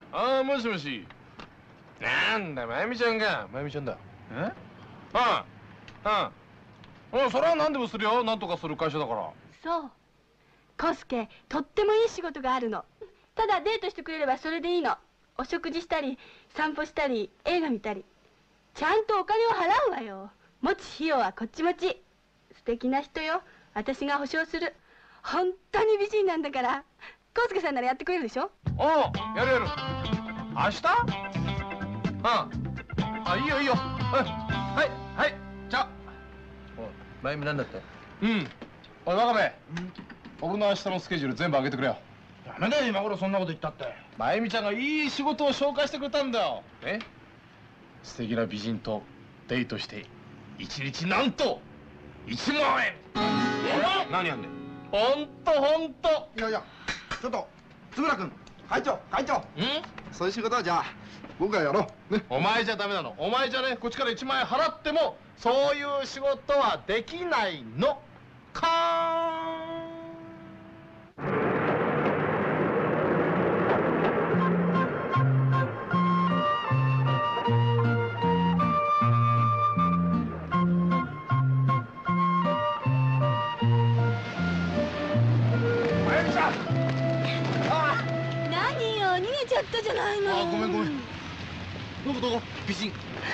ああ、もしもし。なんだ、まゆみちゃんが。まゆみちゃんだ。え？ああ、うん。それは何でもするよ。なんとかする会社だから。 そう。康介、とってもいい仕事があるの。ただデートしてくれればそれでいいの。お食事したり、散歩したり、映画見たり。ちゃんとお金を払うわよ。持つ費用はこっち持ち。素敵な人よ。私が保証する。本当に美人なんだから。康介さんならやってくれるでしょ？ おう、やるやる。明日？いいよいいよ。はい、じゃあ。 まゆみなんだって？ うん。おい、真壁。俺の明日のスケジュール全部上げてくれよ。 ダメだよ、今頃そんなこと言ったって。 まゆみちゃんがいい仕事を紹介してくれたんだよ。ね？素敵な美人とデートして、一日なんと1万円。 何やんねん。 ほんと。 いやいや、ちょっと、円谷君、会長。そういう仕事はじゃあ、僕がやろう。ね。 お前じゃダメなの。お前じゃね、こっちから1万円払っても、そういう仕事はできないの。かーん。 何よ、逃げちゃったじゃないの。 ごめん。どこ美人。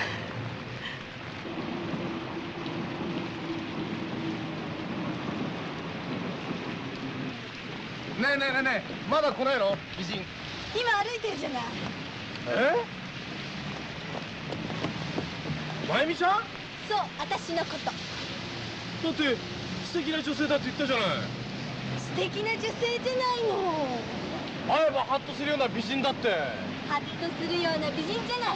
ねえ、まだ来ないの美人。 今歩いてるじゃない。 まゆみちゃん？ そう、私のこと。 だって素敵な女性だって言ったじゃない。 素敵な女性じゃないの。 会えばハッとするような美人だって。 ハッとするような美人じゃない。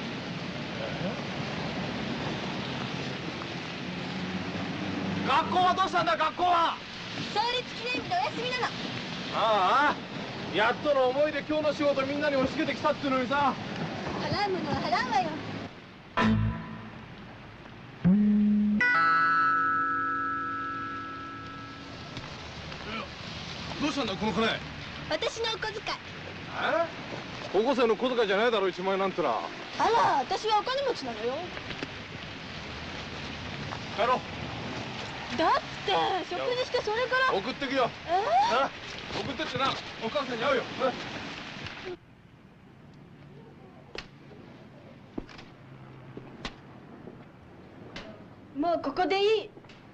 学校はどうしたんだ、学校は。 創立記念日でお休みなの。 やっとの思いで今日の仕事みんなに押し付けてきたっていうのにさ。 払うものは払うわよ。 どうしたんだこの金。 私のお小遣い。 高校生の小遣いじゃないだろ、1万円なんてな。 あら、私はお金持ちなのよ。 帰ろう。 だって食事してそれから。 送ってくよ。送ってってな、お母さんに会うよ。 もうここでいい。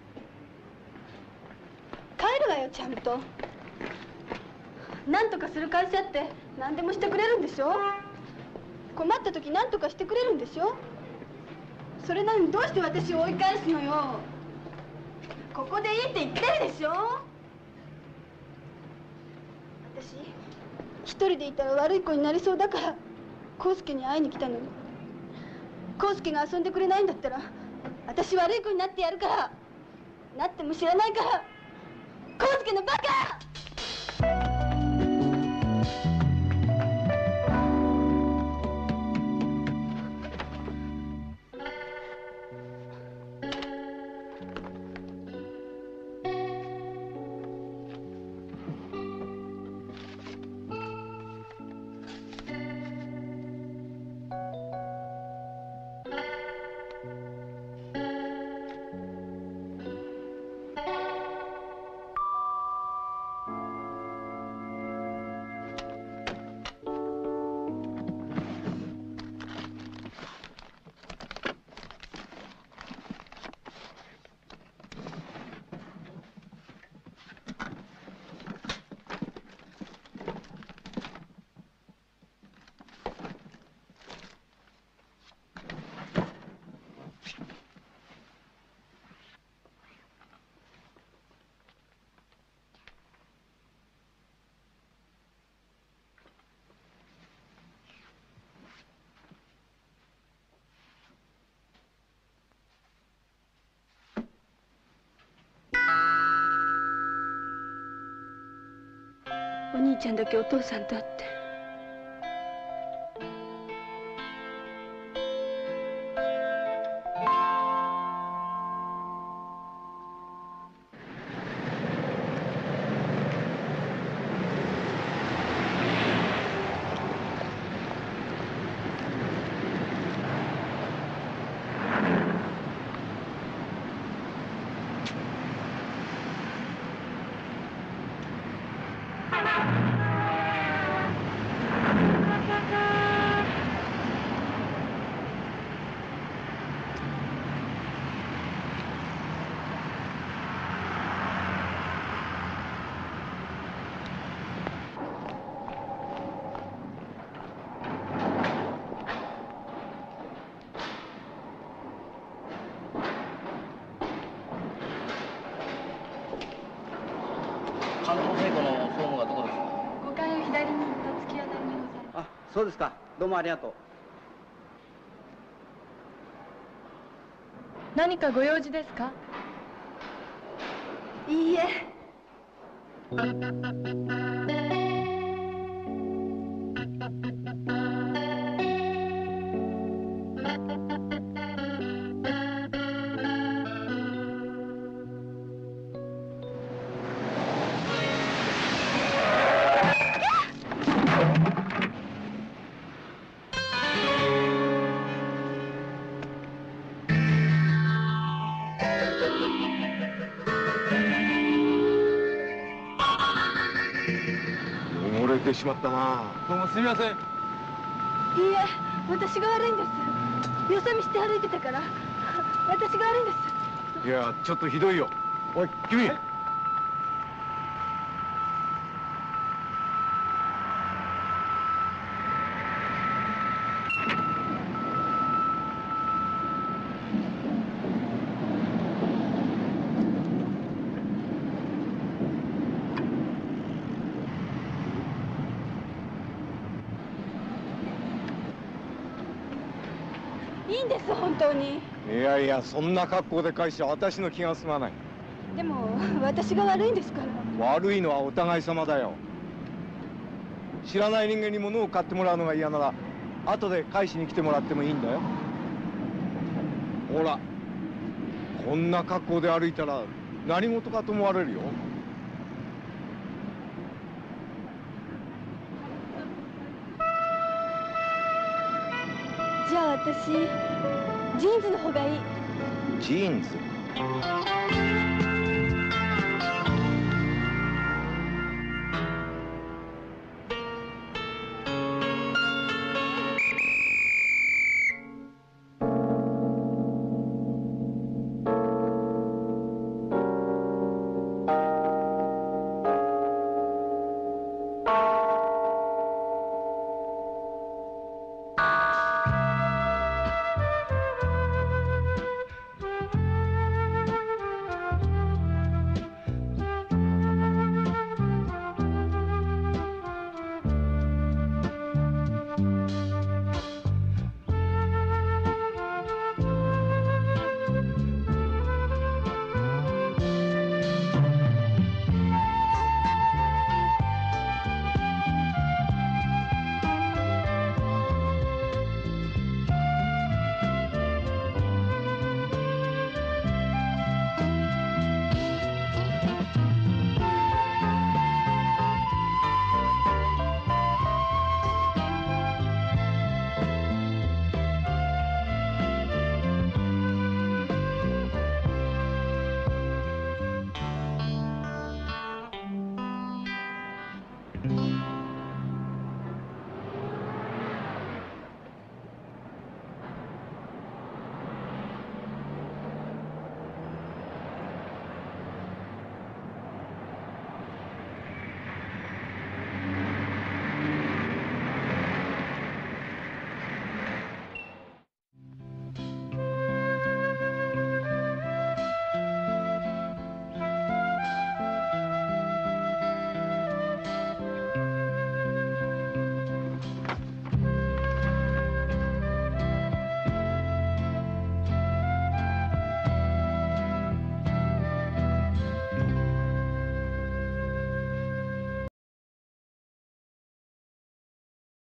帰るわよ、ちゃんと。何とかする会社って何でもしてくれるんでしょ。困った時何とかしてくれるんでしょ。それなのにどうして私を追い返すのよ。ここでいいって言ってるでしょ。私一人でいたら悪い子になりそうだから康介に会いに来たのに。康介が遊んでくれないんだったら私悪い子になってやるから。なっても知らないから。康介のバカ！お兄ちゃんだけお父さんと会って。 そうですか。どうもありがとう。 何かご用事ですか？ いいえ。 溺れてしまったな。どうもすみません。 いいえ、私が悪いんです。よそ見して歩いてたから、私が悪いんです。 いや、ちょっとひどいよ。おい、君。 いいんです、本当に。 いやいや、そんな格好で返しちゃ私の気が済まない。 でも、私が悪いんですから。 悪いのはお互い様だよ。知らない人間に物を買ってもらうのが嫌なら、後で返しに来てもらってもいいんだよ。ほら、こんな格好で歩いたら何事かと思われるよ。 じゃあ私、ジーンズの方がいい。 ジーンズ。